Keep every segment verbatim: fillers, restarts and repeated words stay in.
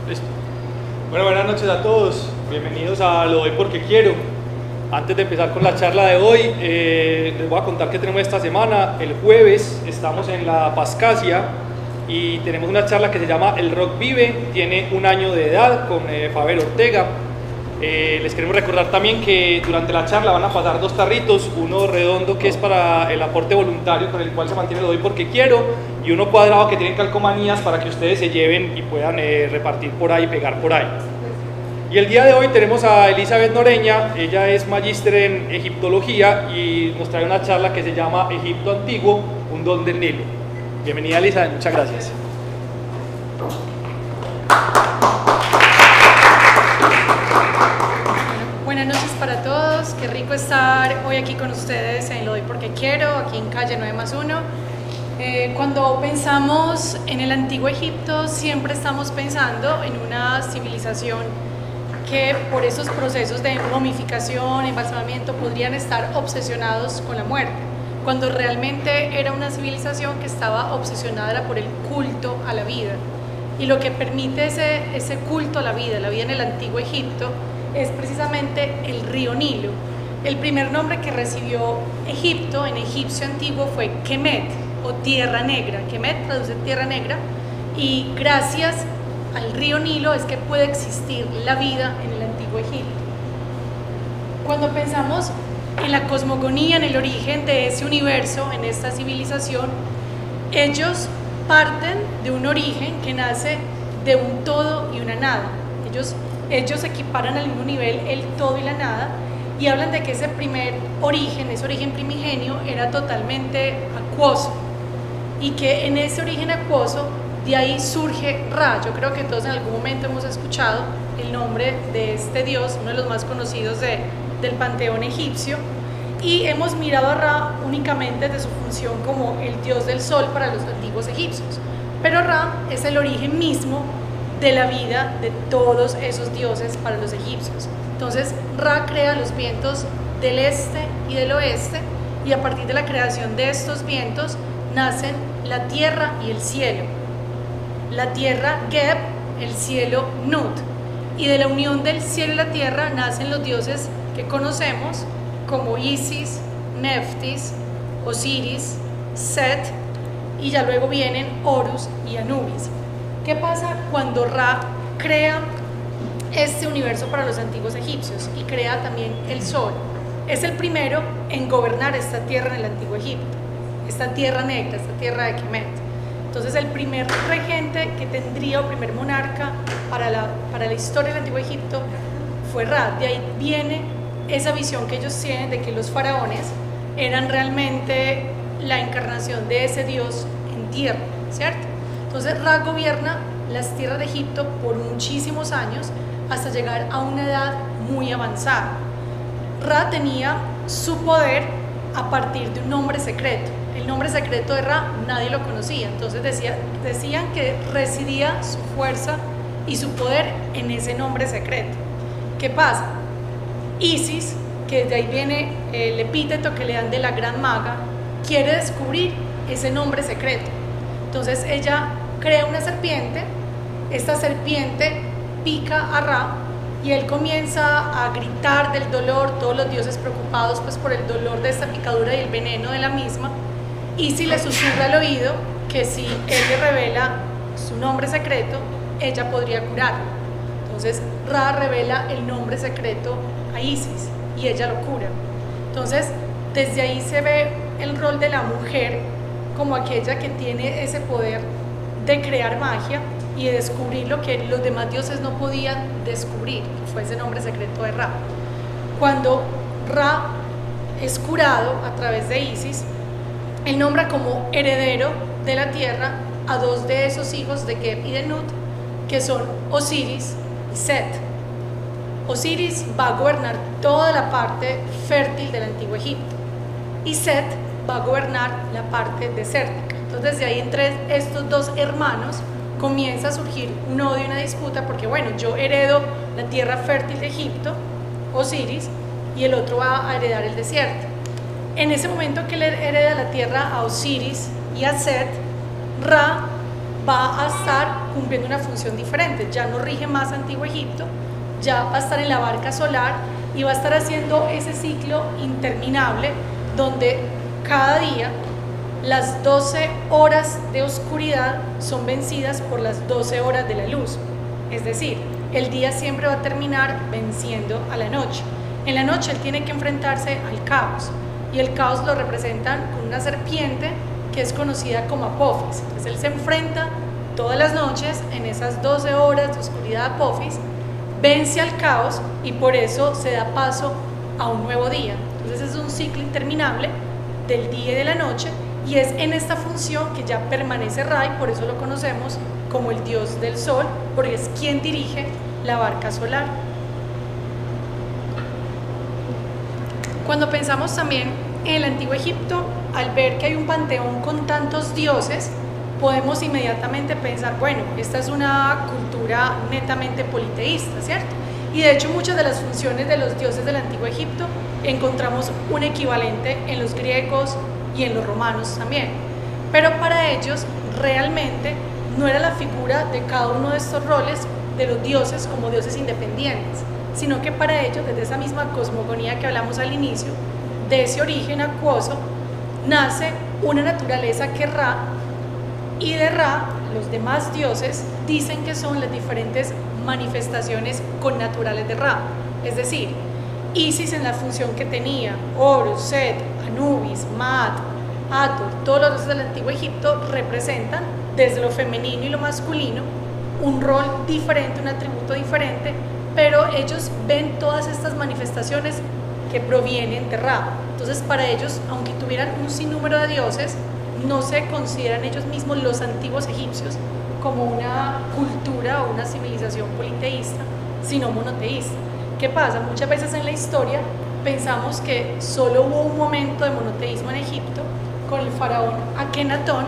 Listo. Bueno, buenas noches a todos. Bienvenidos a Lo Doy Porque Quiero. Antes de empezar con la charla de hoy, eh, les voy a contar qué tenemos esta semana. El jueves estamos en la Pascasia y tenemos una charla que se llama El Rock Vive. Tiene un año de edad con eh, Faber Ortega. Eh, les queremos recordar también que durante la charla van a pasar dos tarritos, uno redondo que es para el aporte voluntario con el cual se mantiene Lo Doy Porque Quiero, y uno cuadrado que tiene calcomanías para que ustedes se lleven y puedan eh, repartir por ahí, pegar por ahí. Y el día de hoy tenemos a Elizabeth Noreña. Ella es magíster en egiptología y nos trae una charla que se llama Egipto Antiguo, un don del Nilo. Bienvenida, Elizabeth, muchas gracias. Buenas noches para todos, qué rico estar hoy aquí con ustedes en Lo Doy Porque Quiero, aquí en calle nueve más uno. Eh, cuando pensamos en el antiguo Egipto, siempre estamos pensando en una civilización que por esos procesos de momificación, embalsamamiento, podrían estar obsesionados con la muerte, cuando realmente era una civilización que estaba obsesionada por el culto a la vida. Y lo que permite ese, ese culto a la vida, la vida en el antiguo Egipto, es precisamente el río Nilo. El primer nombre que recibió Egipto en egipcio antiguo fue Kemet, o Tierra Negra. Kemet traduce Tierra Negra, y gracias al río Nilo es que puede existir la vida en el antiguo Egipto. Cuando pensamos en la cosmogonía, en el origen de ese universo, en esta civilización, ellos parten de un origen que nace de un todo y una nada. Ellos Ellos equiparan al mismo nivel el todo y la nada, y hablan de que ese primer origen, ese origen primigenio, era totalmente acuoso, y que en ese origen acuoso, de ahí surge Ra. Yo creo que todos en algún momento hemos escuchado el nombre de este dios, uno de los más conocidos de, del panteón egipcio, y hemos mirado a Ra únicamente de su función como el dios del sol para los antiguos egipcios, pero Ra es el origen mismo de la vida de todos esos dioses para los egipcios. Entonces Ra crea los vientos del este y del oeste, y a partir de la creación de estos vientos nacen la tierra y el cielo. La tierra Geb, el cielo Nut, y de la unión del cielo y la tierra nacen los dioses que conocemos como Isis, Neftis, Osiris, Set, y ya luego vienen Horus y Anubis. ¿Qué pasa cuando Ra crea este universo para los antiguos egipcios y crea también el sol? Es el primero en gobernar esta tierra en el antiguo Egipto, esta tierra negra, esta tierra de Kemet. Entonces el primer regente que tendría, o primer monarca para la, para la historia del antiguo Egipto, fue Ra. De ahí viene esa visión que ellos tienen de que los faraones eran realmente la encarnación de ese dios en tierra, ¿cierto? Entonces Ra gobierna las tierras de Egipto por muchísimos años, hasta llegar a una edad muy avanzada. Ra tenía su poder a partir de un nombre secreto. El nombre secreto de Ra nadie lo conocía, entonces decía, decían que residía su fuerza y su poder en ese nombre secreto. ¿Qué pasa? Isis, que de ahí viene el epíteto que le dan de la gran maga, quiere descubrir ese nombre secreto. Entonces ella crea una serpiente, esta serpiente pica a Ra y él comienza a gritar del dolor, todos los dioses preocupados pues por el dolor de esta picadura y el veneno de la misma. Isis le susurra al oído que si él le revela su nombre secreto, ella podría curarlo. Entonces Ra revela el nombre secreto a Isis y ella lo cura. Entonces desde ahí se ve el rol de la mujer como aquella que tiene ese poder de crear magia y de descubrir lo que los demás dioses no podían descubrir, que fue ese nombre secreto de Ra. Cuando Ra es curado a través de Isis, él nombra como heredero de la tierra a dos de esos hijos de Geb y de Nut, que son Osiris y Set. Osiris va a gobernar toda la parte fértil del antiguo Egipto, y Set va a gobernar la parte desértica. Entonces desde ahí, entre estos dos hermanos, comienza a surgir un odio y una disputa, porque bueno, yo heredo la tierra fértil de Egipto, Osiris, y el otro va a heredar el desierto. En ese momento que le hereda la tierra a Osiris y a Set, Ra va a estar cumpliendo una función diferente, ya no rige más Antiguo Egipto, ya va a estar en la barca solar y va a estar haciendo ese ciclo interminable donde cada día las doce horas de oscuridad son vencidas por las doce horas de la luz. Es decir, el día siempre va a terminar venciendo a la noche. En la noche él tiene que enfrentarse al caos, y el caos lo representan con una serpiente que es conocida como Apophis. Entonces él se enfrenta todas las noches en esas doce horas de oscuridad Apophis, vence al caos y por eso se da paso a un nuevo día. Entonces es un ciclo interminable del día y de la noche, y es en esta función que ya permanece Ra, y por eso lo conocemos como el dios del sol, porque es quien dirige la barca solar. Cuando pensamos también en el Antiguo Egipto, al ver que hay un panteón con tantos dioses, podemos inmediatamente pensar, bueno, esta es una cultura netamente politeísta, ¿cierto? Y de hecho muchas de las funciones de los dioses del Antiguo Egipto encontramos un equivalente en los griegos y en los romanos también. Pero para ellos realmente no era la figura de cada uno de estos roles de los dioses como dioses independientes, sino que para ellos, desde esa misma cosmogonía que hablamos al inicio, de ese origen acuoso, nace una naturaleza que Ra, y de Ra, los demás dioses dicen que son las diferentes manifestaciones connaturales de Ra. Es decir, Isis en la función que tenía, Horus, Set, Anubis, Maat, Hathor, todos los dioses del Antiguo Egipto representan desde lo femenino y lo masculino un rol diferente, un atributo diferente, pero ellos ven todas estas manifestaciones que provienen de Ra. Entonces para ellos, aunque tuvieran un sinnúmero de dioses, no se consideran ellos mismos, los antiguos egipcios, como una cultura o una civilización politeísta, sino monoteísta. ¿Qué pasa? Muchas veces en la historia pensamos que solo hubo un momento de monoteísmo en Egipto con el faraón Akenatón,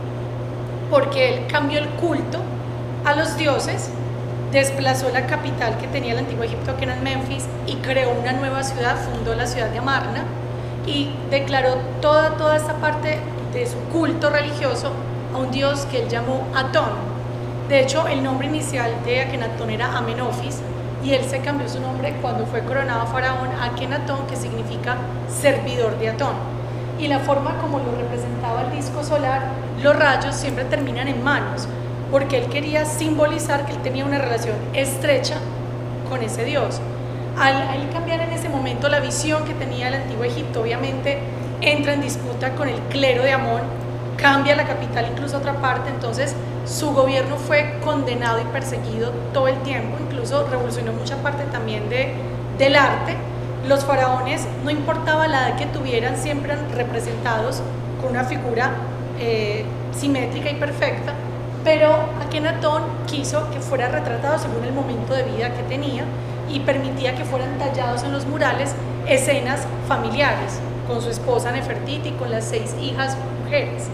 porque él cambió el culto a los dioses, desplazó la capital que tenía el Antiguo Egipto, que era Memphis, y creó una nueva ciudad, fundó la ciudad de Amarna, y declaró toda, toda esta parte de su culto religioso a un dios que él llamó Atón. De hecho, el nombre inicial de Akenatón era Amenofis, y él se cambió su nombre cuando fue coronado faraón a Akenatón, que significa servidor de Atón. Y la forma como lo representaba el disco solar, los rayos siempre terminan en manos, porque él quería simbolizar que él tenía una relación estrecha con ese dios. Al, al cambiar en ese momento la visión que tenía el Antiguo Egipto, obviamente entra en disputa con el clero de Amón, cambia la capital incluso a otra parte, entonces su gobierno fue condenado y perseguido todo el tiempo, incluso revolucionó mucha parte también de, del arte. Los faraones, no importaba la edad que tuvieran, siempre eran representados con una figura eh, simétrica y perfecta, pero Akenatón quiso que fuera retratado según el momento de vida que tenía y permitía que fueran tallados en los murales escenas familiares con su esposa Nefertiti y con las seis hijas mujeres.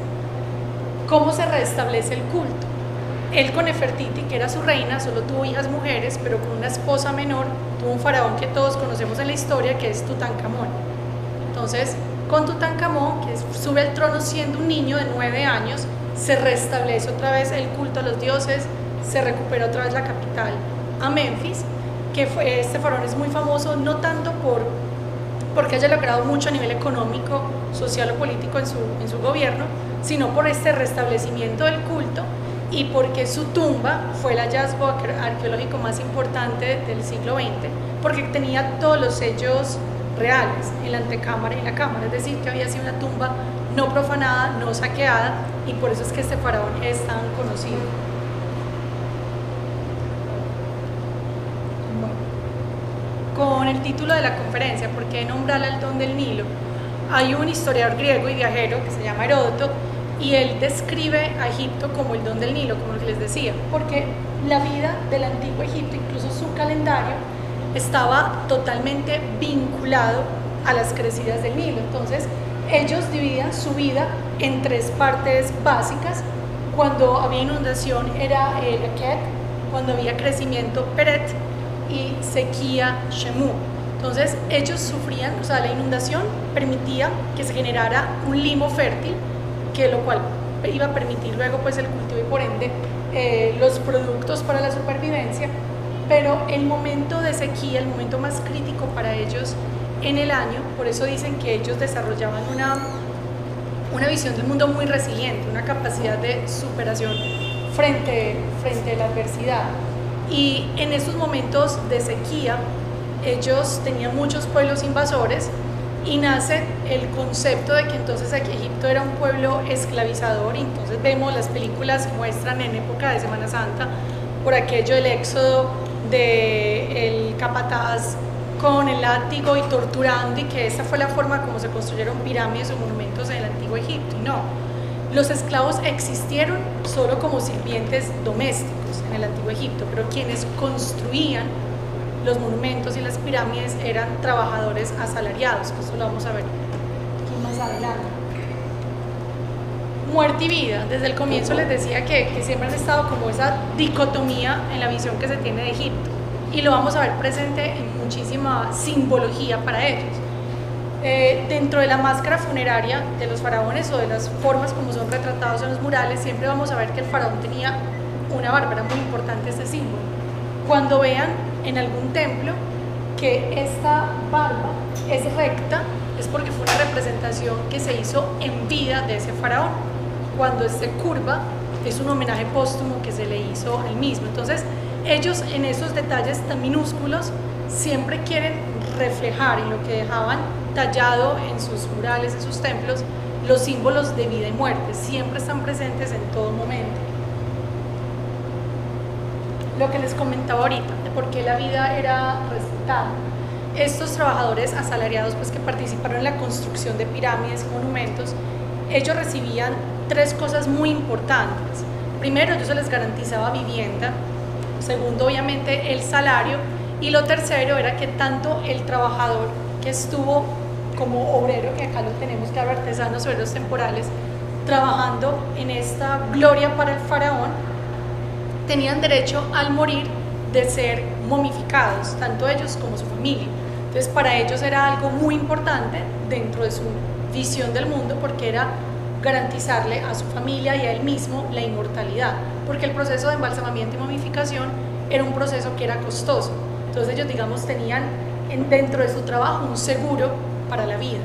¿Cómo se restablece el culto? Él con Nefertiti, que era su reina, solo tuvo hijas mujeres, pero con una esposa menor tuvo un faraón que todos conocemos en la historia, que es Tutankamón. Entonces, con Tutankamón, que sube al trono siendo un niño de nueve años, se restablece otra vez el culto a los dioses, se recupera otra vez la capital a Memphis, que fue, este faraón es muy famoso no tanto por, porque haya logrado mucho a nivel económico, social o político en su, en su gobierno, sino por este restablecimiento del culto y porque su tumba fue el hallazgo arqueológico más importante del siglo veinte, porque tenía todos los sellos reales en la antecámara y la cámara, es decir, que había sido una tumba no profanada, no saqueada, y por eso es que este faraón es tan conocido. Bueno, con el título de la conferencia, ¿por qué nombrar al don del Nilo? Hay un historiador griego y viajero que se llama Heródoto, y él describe a Egipto como el don del Nilo, como les decía, porque la vida del antiguo Egipto, incluso su calendario, estaba totalmente vinculado a las crecidas del Nilo. Entonces ellos dividían su vida en tres partes básicas. Cuando había inundación era el Eket, cuando había crecimiento Peret y sequía Shemu. Entonces ellos sufrían, o sea, la inundación permitía que se generara un limo fértil, que lo cual iba a permitir luego pues el cultivo y por ende eh, los productos para la supervivencia, pero el momento de sequía, el momento más crítico para ellos en el año, por eso dicen que ellos desarrollaban una, una visión del mundo muy resiliente, una capacidad de superación frente, frente a la adversidad. Y en esos momentos de sequía, ellos tenían muchos pueblos invasores y nace el concepto de que entonces aquí Egipto era un pueblo esclavizador, y entonces vemos las películas que muestran en época de Semana Santa por aquello del éxodo del capataz con el látigo y torturando, y que esa fue la forma como se construyeron pirámides o monumentos en el antiguo Egipto. Y no, los esclavos existieron solo como sirvientes domésticos en el antiguo Egipto, pero quienes construían los monumentos y las pirámides eran trabajadores asalariados, que eso lo vamos a ver aquí más adelante. Muerte y vida, desde el comienzo les decía que, que siempre han estado como esa dicotomía en la visión que se tiene de Egipto, y lo vamos a ver presente en muchísima simbología para ellos. Eh, dentro de la máscara funeraria de los faraones o de las formas como son retratados en los murales, siempre vamos a ver que el faraón tenía una barba, era muy importante este símbolo. Cuando vean en algún templo que esta barba es recta, es porque fue una representación que se hizo en vida de ese faraón. Cuando esté curva, es un homenaje póstumo que se le hizo al mismo. Entonces, ellos en esos detalles tan minúsculos siempre quieren reflejar en lo que dejaban tallado en sus murales, en sus templos, los símbolos de vida y muerte. Siempre están presentes en todo momento. Lo que les comentaba ahorita, de por qué la vida era respetada. Estos trabajadores asalariados, pues, que participaron en la construcción de pirámides y monumentos, ellos recibían tres cosas muy importantes. Primero, ellos se les garantizaba vivienda. Segundo, obviamente, el salario. Y lo tercero era que tanto el trabajador que estuvo como obrero, que acá lo tenemos, que hablar artesanos, obreros temporales, trabajando en esta gloria para el faraón, tenían derecho al morir de ser momificados, tanto ellos como su familia. Entonces, para ellos era algo muy importante dentro de su visión del mundo, porque era garantizarle a su familia y a él mismo la inmortalidad, porque el proceso de embalsamamiento y momificación era un proceso que era costoso. Entonces ellos, digamos, tenían en, dentro de su trabajo un seguro para la vida.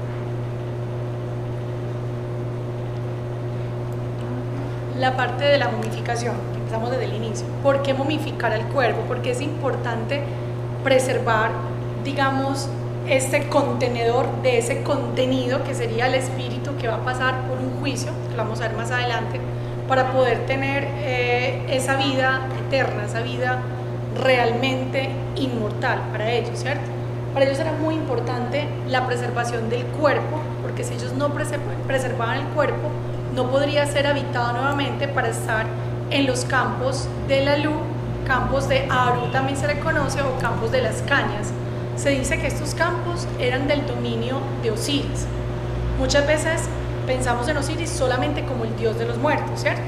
La parte de la momificación, empezamos desde el inicio. ¿Por qué momificar el cuerpo? Porque es importante preservar, digamos, este contenedor de ese contenido que sería el espíritu, que va a pasar por un juicio, que lo vamos a ver más adelante, para poder tener eh, esa vida eterna, esa vida realmente inmortal para ellos, ¿cierto? Para ellos era muy importante la preservación del cuerpo, porque si ellos no preservaban el cuerpo, no podría ser habitado nuevamente para estar en los campos de la Lu, campos de Aru también se le conoce, o campos de las cañas. Se dice que estos campos eran del dominio de Osiris. Muchas veces pensamos en Osiris solamente como el dios de los muertos, ¿cierto?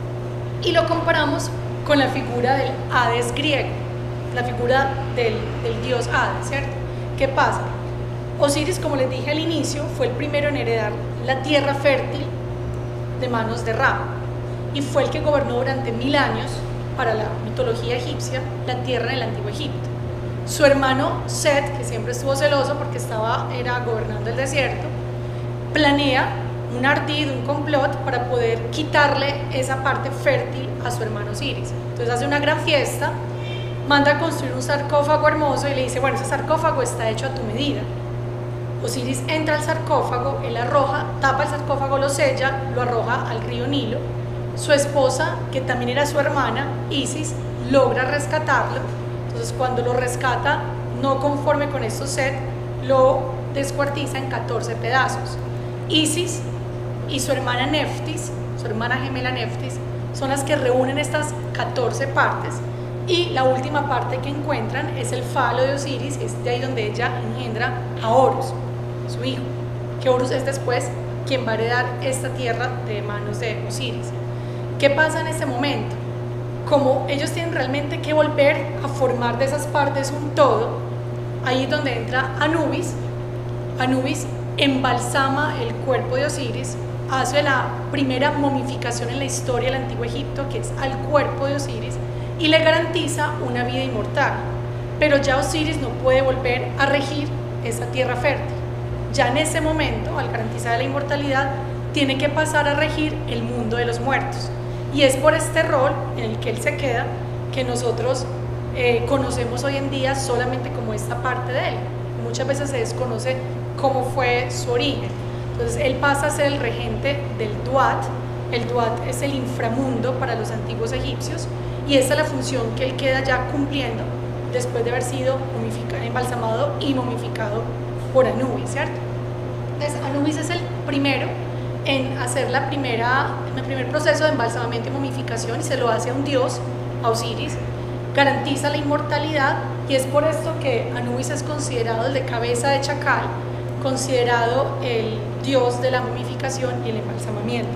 Y lo comparamos con la figura del Hades griego, la figura del, del dios Hades, ¿cierto? ¿Qué pasa? Osiris, como les dije al inicio, fue el primero en heredar la tierra fértil de manos de Ra, y fue el que gobernó durante mil años, para la mitología egipcia, la tierra en el antiguo Egipto. Su hermano Set, que siempre estuvo celoso porque estaba, era gobernando el desierto, planea un ardid, un complot para poder quitarle esa parte fértil a su hermano Osiris. Entonces hace una gran fiesta, manda a construir un sarcófago hermoso y le dice, bueno, ese sarcófago está hecho a tu medida. Osiris entra al sarcófago, él arroja, tapa el sarcófago, lo sella, lo arroja al río Nilo. Su esposa, que también era su hermana, Isis, logra rescatarlo. Entonces, cuando lo rescata, no conforme con esto, Set lo descuartiza en catorce pedazos. Isis y su hermana Neftis, su hermana gemela Neftis, son las que reúnen estas catorce partes, y la última parte que encuentran es el falo de Osiris, es de ahí donde ella engendra a Horus, su hijo, que Horus es después quien va a heredar esta tierra de manos de Osiris. ¿Qué pasa en este momento? Como ellos tienen realmente que volver a formar de esas partes un todo, ahí es donde entra Anubis. Anubis embalsama el cuerpo de Osiris hace la primera momificación en la historia del Antiguo Egipto, que es al cuerpo de Osiris, y le garantiza una vida inmortal. Pero ya Osiris no puede volver a regir esa tierra fértil. Ya en ese momento, al garantizar la inmortalidad, tiene que pasar a regir el mundo de los muertos. Y es por este rol en el que él se queda que nosotros eh, conocemos hoy en día solamente como esta parte de él. Muchas veces se desconoce cómo fue su origen. Entonces él pasa a ser el regente del Duat. El Duat es el inframundo para los antiguos egipcios, y esa es la función que él queda ya cumpliendo después de haber sido embalsamado y momificado por Anubis, ¿cierto? Entonces Anubis es el primero en hacer la primera, el primer proceso de embalsamamiento y momificación, y se lo hace a un dios, a Osiris, garantiza la inmortalidad, y es por esto que Anubis es considerado el de cabeza de chacal, considerado el dios de la momificación y el embalsamamiento.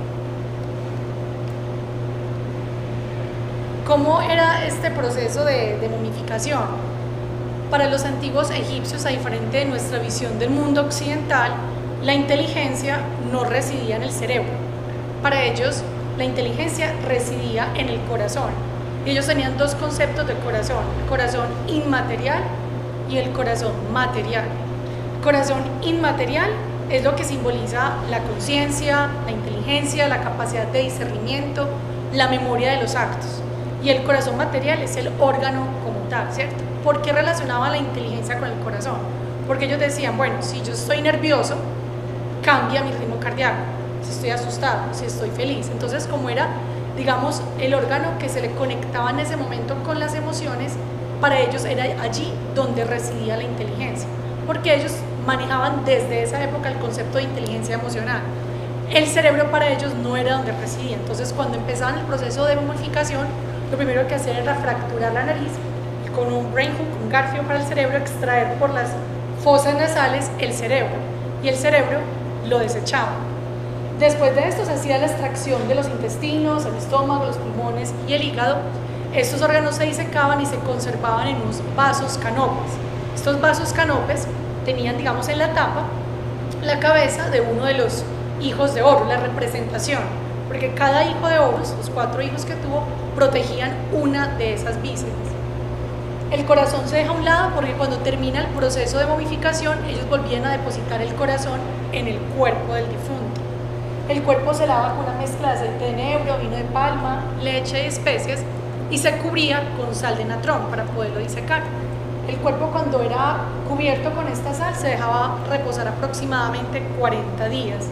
¿Cómo era este proceso de, de momificación? Para los antiguos egipcios, a diferencia de nuestra visión del mundo occidental, la inteligencia no residía en el cerebro. Para ellos, la inteligencia residía en el corazón. Y ellos tenían dos conceptos de corazón: el corazón inmaterial y el corazón material. El corazón inmaterial es lo que simboliza la conciencia, la inteligencia, la capacidad de discernimiento, la memoria de los actos. Y el corazón material es el órgano como tal, ¿cierto? ¿Por qué relacionaban la inteligencia con el corazón? Porque ellos decían, bueno, si yo estoy nervioso, cambia mi ritmo cardíaco, si estoy asustado, si estoy feliz. Entonces, como era, digamos, el órgano que se le conectaba en ese momento con las emociones, para ellos era allí donde residía la inteligencia, porque ellos manejaban desde esa época el concepto de inteligencia emocional. El cerebro para ellos no era donde residía. Entonces, cuando empezaban el proceso de momificación, lo primero que hacían era fracturar la nariz y con un brain hook, un garfio para el cerebro, extraer por las fosas nasales el cerebro, y el cerebro lo desechaban. Después de esto se hacía la extracción de los intestinos, el estómago, los pulmones y el hígado. Estos órganos se disecaban y se conservaban en unos vasos canopes. Estos vasos canopes tenían, digamos, en la tapa la cabeza de uno de los hijos de Horus, la representación, porque cada hijo de Horus, los cuatro hijos que tuvo, protegían una de esas vísceras. El corazón se deja a un lado porque cuando termina el proceso de momificación, ellos volvían a depositar el corazón en el cuerpo del difunto. El cuerpo se lava con una mezcla de aceite de enebro, vino de palma, leche y especias, y se cubría con sal de natrón para poderlo disecar. El cuerpo, cuando era cubierto con esta sal, se dejaba reposar aproximadamente cuarenta días.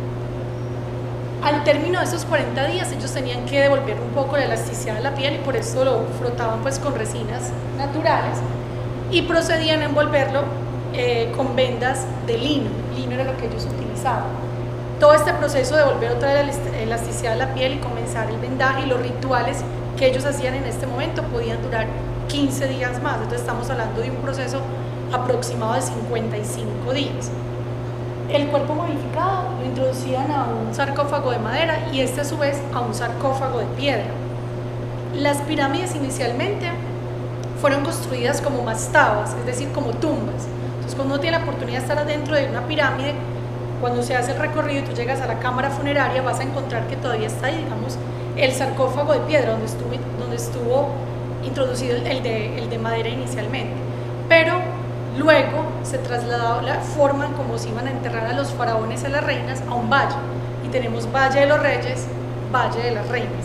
Al término de esos cuarenta días, ellos tenían que devolver un poco la elasticidad de la piel, y por eso lo frotaban pues con resinas naturales, y procedían a envolverlo eh, con vendas de lino. Lino era lo que ellos utilizaban. Todo este proceso de volver otra vez la elasticidad de la piel y comenzar el vendaje y los rituales que ellos hacían en este momento podían durar quince días más. Entonces estamos hablando de un proceso aproximado de cincuenta y cinco días. El cuerpo momificado lo introducían a un sarcófago de madera, y este a su vez a un sarcófago de piedra. Las pirámides inicialmente fueron construidas como mastabas, es decir, como tumbas. Entonces, cuando uno tiene la oportunidad de estar adentro de una pirámide, cuando se hace el recorrido y tú llegas a la cámara funeraria, vas a encontrar que todavía está ahí, digamos, el sarcófago de piedra donde estuvo, donde estuvo introducido el de, el de madera inicialmente. Pero luego se trasladó la forma en cómo se iban a enterrar a los faraones y a las reinas a un valle, y tenemos Valle de los Reyes, Valle de las Reinas.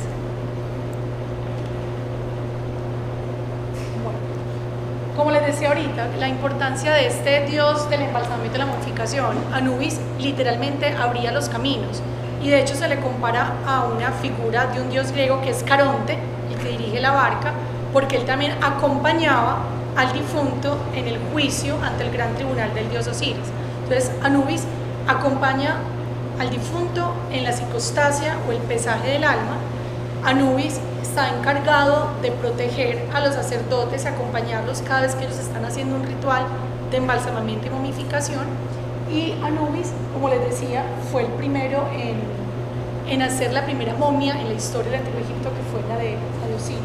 Bueno, como les decía ahorita, la importancia de este dios del embalsamamiento y la momificación, Anubis literalmente abría los caminos, y de hecho se le compara a una figura de un dios griego que es Caronte, el que dirige la barca, porque él también acompañaba al difunto en el juicio ante el gran tribunal del dios Osiris. Entonces Anubis acompaña al difunto en la psicostasia o el pesaje del alma. Anubis está encargado de proteger a los sacerdotes, acompañarlos cada vez que ellos están haciendo un ritual de embalsamamiento y momificación, y Anubis, como les decía, fue el primero en, en hacer la primera momia en la historia del Antiguo Egipto, que fue la de, la de Osiris.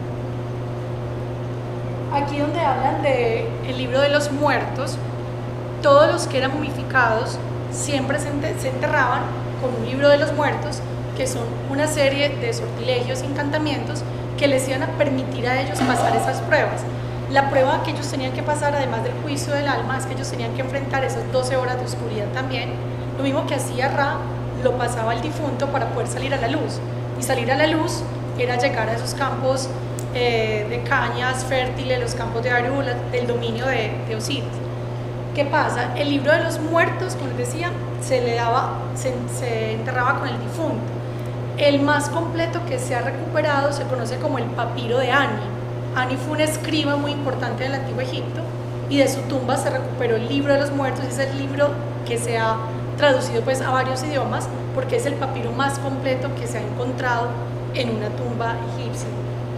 Aquí donde hablan del libro de los muertos, todos los que eran momificados siempre se enterraban con un libro de los muertos, que son una serie de sortilegios y encantamientos que les iban a permitir a ellos pasar esas pruebas. La prueba que ellos tenían que pasar, además del juicio del alma, es que ellos tenían que enfrentar esas doce horas de oscuridad también. Lo mismo que hacía Ra, lo pasaba el difunto para poder salir a la luz. Y salir a la luz era llegar a esos campos eh, de cañas fértiles, los campos de Aaru, del dominio de, de Osiris. ¿Qué pasa? El libro de los muertos, como les decía, se le daba, se, se enterraba con el difunto. El más completo que se ha recuperado se conoce como el papiro de Ani. Ani fue un escriba muy importante del Antiguo Egipto y de su tumba se recuperó el libro de los muertos. Es el libro que se ha traducido pues a varios idiomas porque es el papiro más completo que se ha encontrado en una tumba egipcia.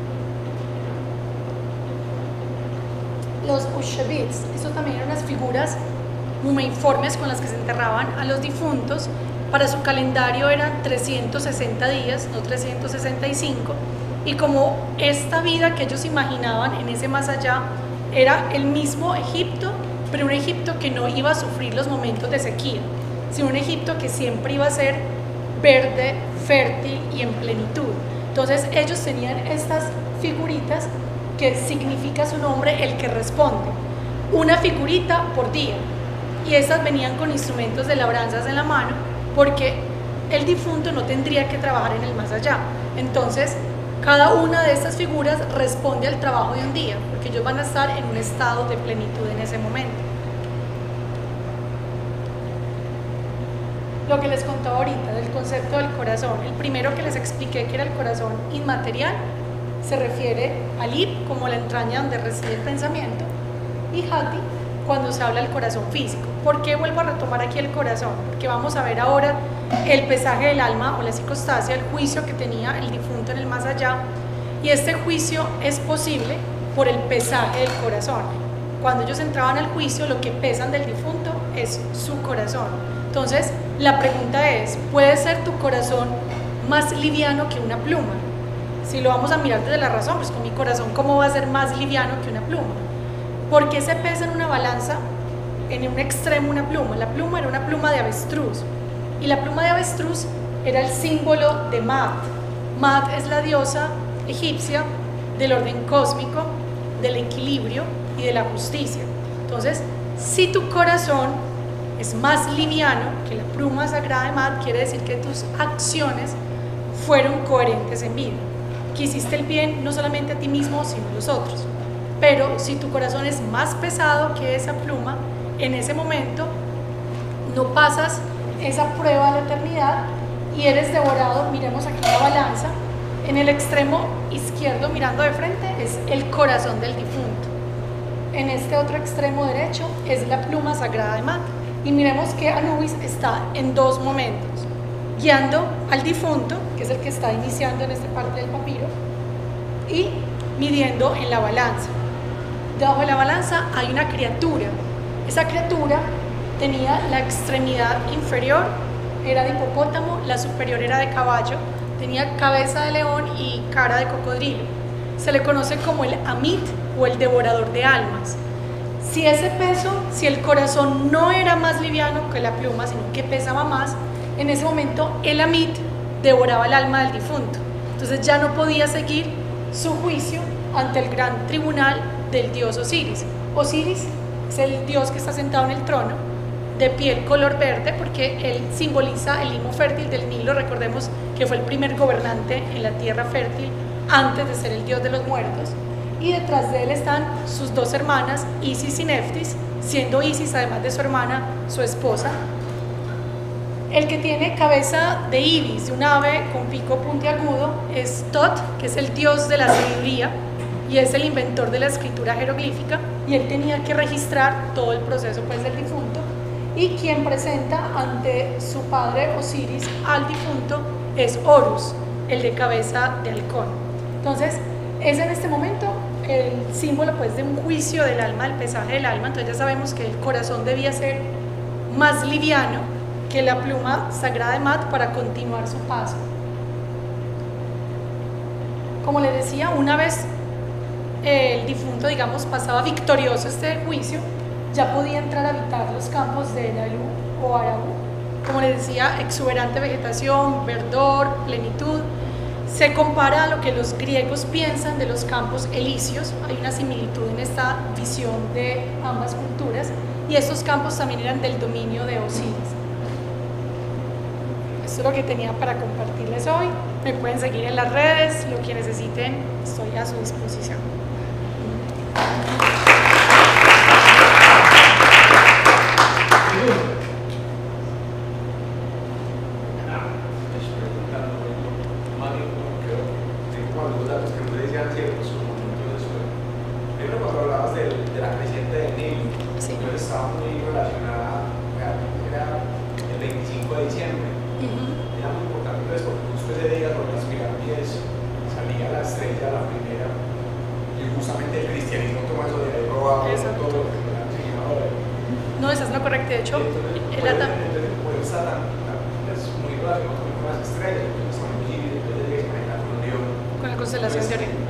Los Ushabits, estos también eran unas figuras mumeiformes con las que se enterraban a los difuntos. Para su calendario eran trescientos sesenta días, no trescientos sesenta y cinco, y como esta vida que ellos imaginaban en ese más allá era el mismo Egipto, pero un Egipto que no iba a sufrir los momentos de sequía, sino un Egipto que siempre iba a ser verde, fértil y en plenitud. Entonces ellos tenían estas figuritas que significa su nombre, el que responde, una figurita por día, y estas venían con instrumentos de labranzas en la mano porque el difunto no tendría que trabajar en el más allá. Entonces cada una de estas figuras responde al trabajo de un día, porque ellos van a estar en un estado de plenitud en ese momento. Lo que les contaba ahorita del concepto del corazón, el primero que les expliqué que era el corazón inmaterial, se refiere al Ib como la entraña donde reside el pensamiento, y Hati cuando se habla del corazón físico. ¿Por qué vuelvo a retomar aquí el corazón? Porque vamos a ver ahora el pesaje del alma o la psicostasia, el juicio que tenía el difunto en el más allá, y este juicio es posible por el pesaje del corazón. Cuando ellos entraban al juicio, lo que pesan del difunto es su corazón. Entonces la pregunta es, ¿puede ser tu corazón más liviano que una pluma? Si lo vamos a mirar desde la razón, pues con mi corazón, ¿cómo va a ser más liviano que una pluma? ¿Por qué se pesa en una balanza, en un extremo una pluma? La pluma era una pluma de avestruz, y la pluma de avestruz era el símbolo de Maat. Maat es la diosa egipcia del orden cósmico, del equilibrio y de la justicia. Entonces, si tu corazón es más liviano que la pluma sagrada de Maat, quiere decir que tus acciones fueron coherentes en vida, que hiciste el bien no solamente a ti mismo, sino a los otros. Pero si tu corazón es más pesado que esa pluma, en ese momento no pasas esa prueba de la eternidad y eres devorado. Miremos aquí la balanza. En el extremo izquierdo, mirando de frente, es el corazón del difunto. En este otro extremo derecho es la pluma sagrada de Maat. Y miremos que Anubis está en dos momentos, guiando al difunto, que es el que está iniciando en esta parte del papiro, y midiendo en la balanza. Debajo de la balanza hay una criatura. Esa criatura tenía la extremidad inferior, era de hipopótamo, la superior era de caballo, tenía cabeza de león y cara de cocodrilo. Se le conoce como el Amit o el devorador de almas. Si ese peso, si el corazón no era más liviano que la pluma, sino que pesaba más, en ese momento el Amit devoraba el alma del difunto. Entonces ya no podía seguir su juicio ante el gran tribunal del dios Osiris. Osiris es el dios que está sentado en el trono, de piel color verde, porque él simboliza el limo fértil del Nilo. Recordemos que fue el primer gobernante en la tierra fértil antes de ser el dios de los muertos. Y detrás de él están sus dos hermanas, Isis y Neftis, siendo Isis, además de su hermana, su esposa. El que tiene cabeza de ibis, de un ave con pico puntiagudo, es Tot, que es el dios de la sabiduría y es el inventor de la escritura jeroglífica, y él tenía que registrar todo el proceso pues, del difunto. Y quien presenta ante su padre Osiris al difunto es Horus, el de cabeza de halcón. Entonces, es en este momento el símbolo pues, de un juicio del alma, del pesaje del alma. Entonces ya sabemos que el corazón debía ser más liviano que la pluma sagrada de Maat para continuar su paso. Como les decía, una vez el difunto, digamos, pasaba victorioso este juicio, ya podía entrar a habitar los campos de Nalu o Araú. Como les decía, exuberante vegetación, verdor, plenitud. Se compara a lo que los griegos piensan de los campos elíseos. Hay una similitud en esta visión de ambas culturas, y estos campos también eran del dominio de Osiris. Esto es lo que tenía para compartirles hoy. Me pueden seguir en las redes, lo que necesiten, estoy a su disposición. No, esa es no correcta, de hecho, el ata... con la constelación de Orión.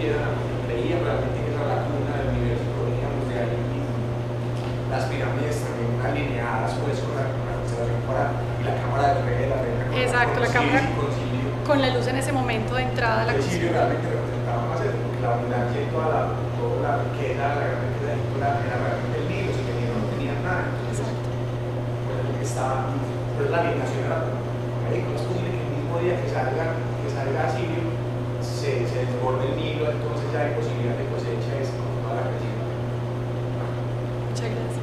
Las pirámides también alineadas pues con la, con la constelación para y la cámara del rey, la reina. Exacto, la cámara con la luz en ese momento de entrada a la constelación. Realmente representaba más eso, porque la abundancia y toda la, toda la riqueza, la gran riqueza de Egipto era realmente el Nilo, si tenían no tenían nada. Exacto. Pues estaba, pues la alineación era, ¿cómo es posible que el mismo día que salga, que salga Sirio se, se desborde el Nilo, entonces ya hay posibilidad de cosecha es con toda la creación? Muchas gracias.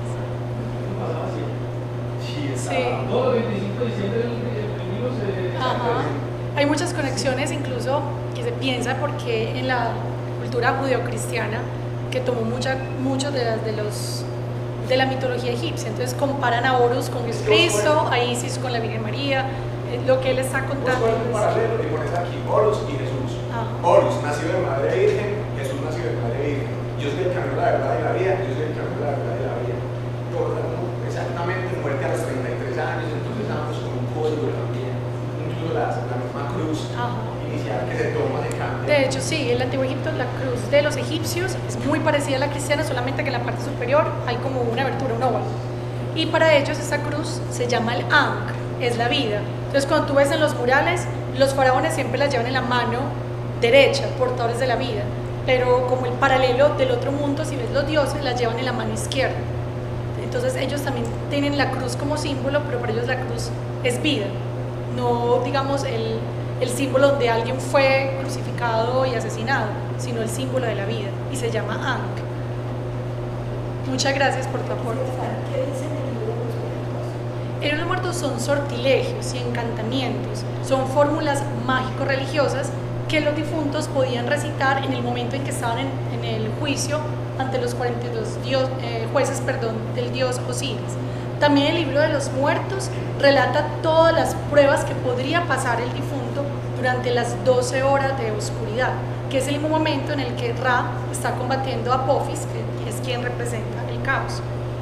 Sí. Todo el veinticinco de diciembre el, el Nilo se... Ajá. Hay muchas conexiones, incluso que se piensa porque en la cultura judeocristiana que tomó mucha, muchos de, de los de la mitología egipcia, entonces comparan a Horus con Jesucristo, a Isis con la Virgen María, eh, lo que él está contando. Pues un paralelo y pones aquí Horus y Jesús. Ajá. Horus nacido de madre virgen, Jesús nacido de madre virgen. Yo soy el camino, la verdad y la vida, yo soy el camino, la verdad y la vida. Todo, exactamente, muerte a los treinta y tres años, entonces estamos con un código también, incluso la, la misma cruz Ajá. inicial que se toma, se cambia. De hecho, sí, en el Antiguo Egipto la cruz de los egipcios es muy parecida a la cristiana, solamente que en la parte superior hay como una abertura, un óvalo. Y para ellos esa cruz se llama el Ankh, es la vida. Entonces cuando tú ves en los murales, los faraones siempre la llevan en la mano derecha, portadores de la vida. Pero como el paralelo del otro mundo, si ves los dioses, la llevan en la mano izquierda. Entonces ellos también tienen la cruz como símbolo, pero para ellos la cruz es vida, no digamos el, el símbolo donde alguien fue crucificado y asesinado, sino el símbolo de la vida, y se llama Ankh. Muchas gracias por tu aporte. ¿Qué dicen el libro de los muertos? El libro de los muertos son sortilegios y encantamientos, son fórmulas mágico-religiosas que los difuntos podían recitar en el momento en que estaban en, en el juicio ante los cuarenta y dos dios, eh, jueces perdón, del dios Osiris. También el libro de los muertos relata todas las pruebas que podría pasar el difunto durante las doce horas de oscuridad, que es el mismo momento en el que Ra está combatiendo a Apophis, que es quien representa el caos.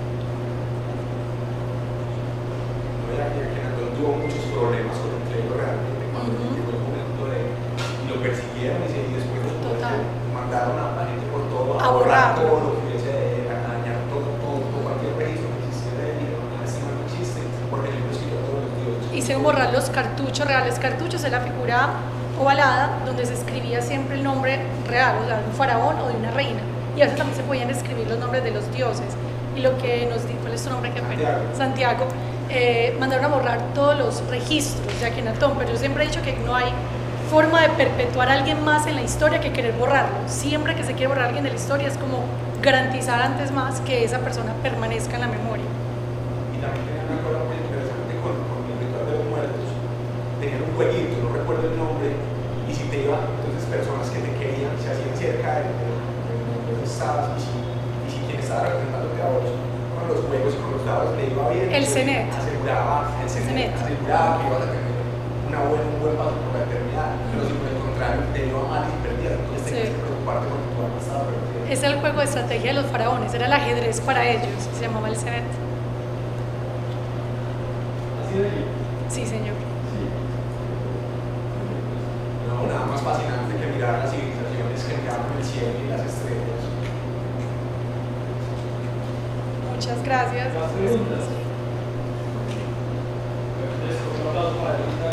Tuvo muchos problemas con el clero realmente cuando uh-huh. llegó el momento de y lo persiguieron y, y después los mandaron a la gente por todo a, a borrar todo lo que hubiese a dañar todo, todo, todo cualquier registro que existiera del libro. No, este no existe porque el libro escribió todos los dioses. Hicieron borrar los cartuchos reales. Cartuchos es la figura ovalada donde se escribía siempre el nombre real, o sea, de un faraón o de una reina, y a veces también se podían escribir los nombres de los dioses. Y lo que nos dijo, ¿cuál es tu nombre? ¿Qué Santiago. Santiago. Eh, mandaron a borrar todos los registros de Akenatón, pero yo siempre he dicho que no hay forma de perpetuar a alguien más en la historia que querer borrarlo. Siempre que se quiere borrar a alguien de la historia es como garantizar antes más que esa persona permanezca en la memoria. Y también tenían una cosa muy interesante con, con el ritual de los muertos. Tenían un jueguito, no recuerdo el nombre, y si te iban, entonces personas que te querían se hacían cerca de donde estabas, y si, y si quien estaba representándote a vos con los juegos y con los dados le iba bien, el Cenet aseguraba, el Cenet aseguraba que ibas a tener una buena, un buen paso por la eternidad, pero si por el contrario te iba mal y perdías, entonces tenías que preocuparte porque tu alma estaba perdida. Es el juego de estrategia de los faraones, era el ajedrez para ellos, se llamaba el Cenet. ¿Así de allí? Sí, señor. Sí. No, nada más fascinante que mirar las civilizaciones que miraban el cielo y las estrellas. Muchas gracias. ¿Más preguntas? Un aplauso para Elisa.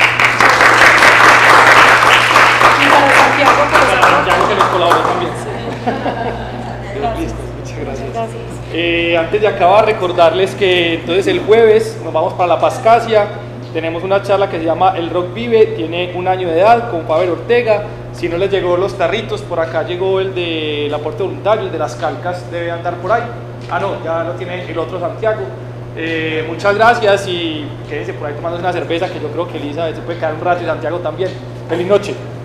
Y para Santiago, por Para esa Santiago que nos colaboró también. Gracias. Listo, muchas gracias. Gracias. Eh, antes de acabar, recordarles que entonces el jueves nos vamos para la Pascasia. Tenemos una charla que se llama El Rock Vive, tiene un año de edad, con Faber Ortega. Si no les llegó los tarritos, por acá llegó el del aporte voluntario, el de las calcas, debe andar por ahí. Ah, no, ya lo tiene el otro Santiago. Eh, muchas gracias y quédense por ahí tomando una cerveza, que yo creo que Elisa se puede quedar un rato y Santiago también. Feliz noche.